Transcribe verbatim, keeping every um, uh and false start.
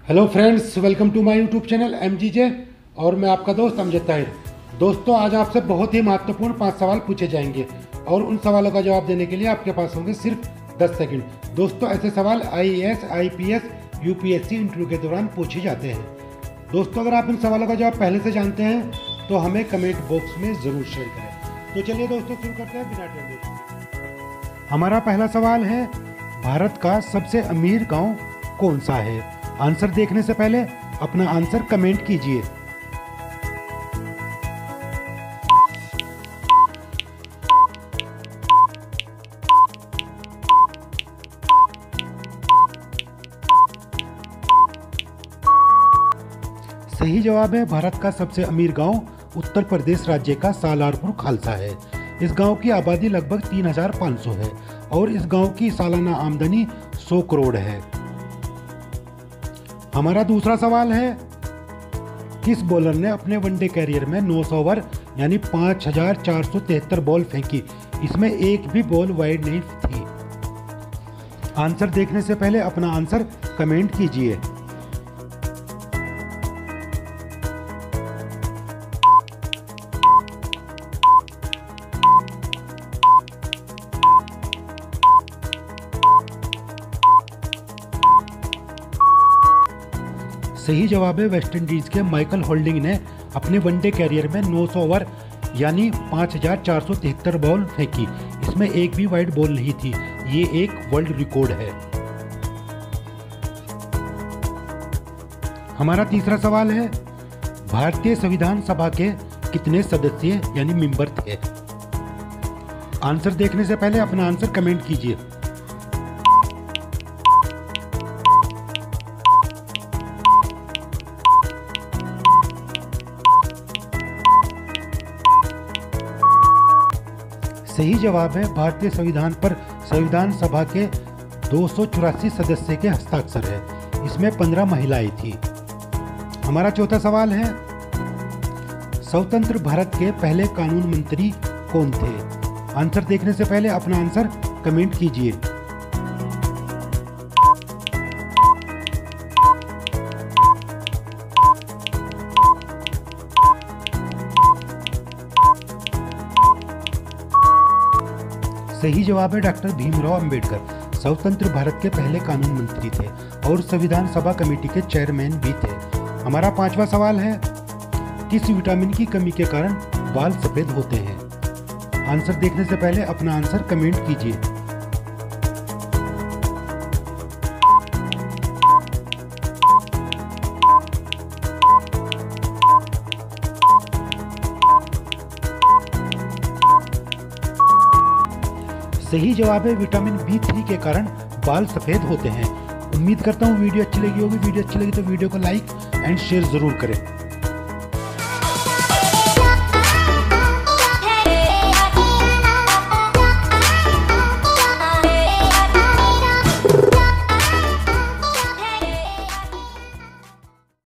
Hello friends, welcome to my YouTube channel M G J और मैं आपका दोस्त अमजद ताहिर। दोस्तों, आज आपसे बहुत ही महत्वपूर्ण पांच सवाल पूछे जाएंगे और उन सवालों का जवाब देने के लिए आपके पास होंगे सिर्फ दस सेकंड। दोस्तों, ऐसे सवाल I A S, I P S, U P S C interview के दौरान पूछे जाते हैं। दोस्तों, अगर आप इन सवालों का जवाब पहले से जानते हैं तो हमें कमेंट बॉक्स में ज़रूर शेयर करें। तो चलिए दोस्तों, शुरू करते हैं बिना टाइम वेस्ट। हमारा पहला सवाल है, भारत का सबसे अमीर गाँव कौन सा है? आंसर देखने से पहले अपना आंसर कमेंट कीजिए। सही जवाब है, भारत का सबसे अमीर गांव उत्तर प्रदेश राज्य का सालारपुर खालसा है। इस गांव की आबादी लगभग तीन हजार पाँच सौ है और इस गांव की सालाना आमदनी सौ करोड़ है। हमारा दूसरा सवाल है, किस बॉलर ने अपने वनडे कैरियर में नौ सौ ओवर यानी पाँच हजार चार सौ तिहत्तर बॉल फेंकी? इसमें एक भी बॉल वाइड नहीं थी। आंसर देखने से पहले अपना आंसर कमेंट कीजिए। सही जवाब है, वेस्ट इंडीज के माइकल होल्डिंग ने अपने वनडे कैरियर में नौ सौ ओवर यानी पाँच हजार चार सौ तिहत्तर बॉल फेंकी। इसमें एक भी वाइड बॉल नहीं थी। ये एक वर्ल्ड रिकॉर्ड है। हमारा तीसरा सवाल है, भारतीय संविधान सभा के कितने सदस्य यानी मेंबर थे? आंसर देखने से पहले अपना आंसर कमेंट कीजिए। सही जवाब है, भारतीय संविधान पर संविधान सभा के दो सौ चौरासी सदस्य के हस्ताक्षर है। इसमें पंद्रह महिलाएं थी। हमारा चौथा सवाल है, स्वतंत्र भारत के पहले कानून मंत्री कौन थे? आंसर देखने से पहले अपना आंसर कमेंट कीजिए। सही जवाब है, डॉक्टर भीमराव अंबेडकर स्वतंत्र भारत के पहले कानून मंत्री थे और संविधान सभा कमेटी के चेयरमैन भी थे। हमारा पांचवा सवाल है, किस विटामिन की कमी के कारण बाल सफेद होते हैं? आंसर देखने से पहले अपना आंसर कमेंट कीजिए। सही जवाब है, विटामिन बी थ्री के कारण बाल सफेद होते हैं। उम्मीद करता हूँ वीडियो अच्छी लगी होगी। वीडियो अच्छी लगी तो वीडियो को लाइक एंड शेयर जरूर करें।